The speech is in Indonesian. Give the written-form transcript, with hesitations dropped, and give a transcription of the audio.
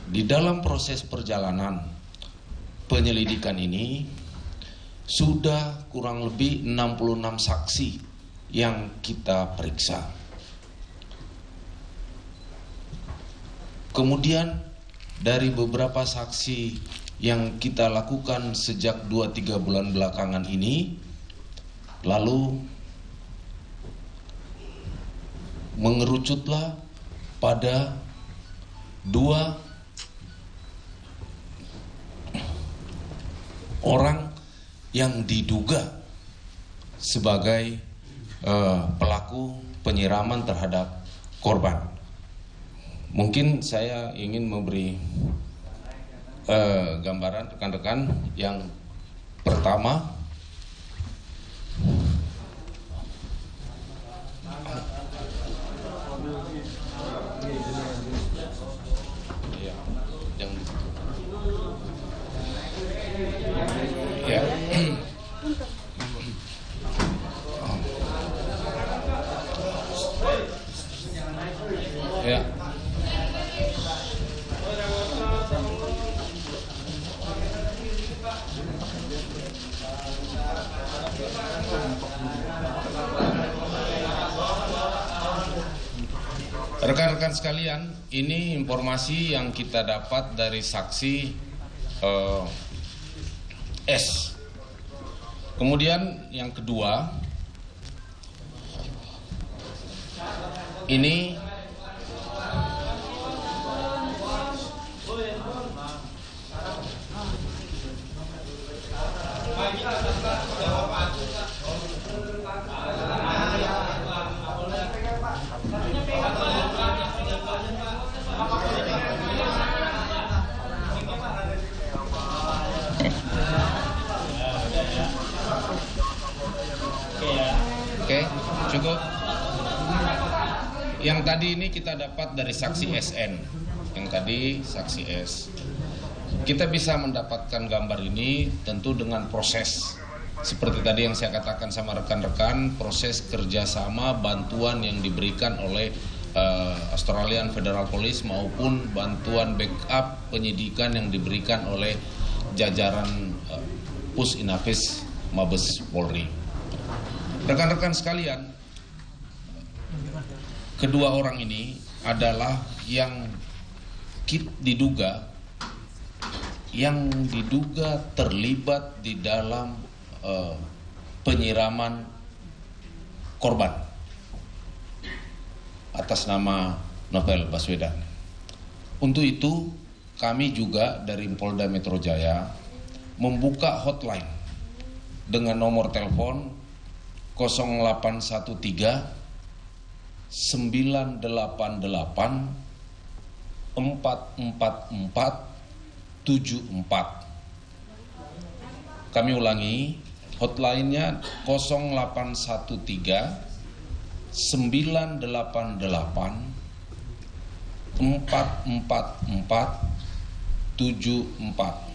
di dalam proses perjalanan penyelidikan ini sudah kurang lebih 66 saksi yang kita periksa. Kemudian dari beberapa saksi yang kita lakukan sejak 2-3 bulan belakangan ini, lalu mengerucutlah pada 2 orang yang diduga sebagai pelaku penyiraman terhadap korban. Mungkin saya ingin memberi gambaran rekan-rekan. Yang pertama, ya. Rekan-rekan sekalian, ini informasi yang kita dapat dari saksi S. Kemudian yang kedua, ini Oke, cukup. Yang tadi ini kita dapat dari saksi SN. Yang tadi saksi S. Kita bisa mendapatkan gambar ini tentu dengan proses seperti tadi yang saya katakan sama rekan-rekan, proses kerjasama bantuan yang diberikan oleh Australian Federal Police maupun bantuan backup penyidikan yang diberikan oleh jajaran Pus Inafis Mabes Polri. Rekan-rekan sekalian, kedua orang ini adalah yang diduga terlibat di dalam penyiraman korban atas nama Novel Baswedan. Untuk itu kami juga dari Polda Metro Jaya membuka hotline dengan nomor telepon 0813 988 444 74. Kami ulangi, hotline-nya 0813 988 444 74.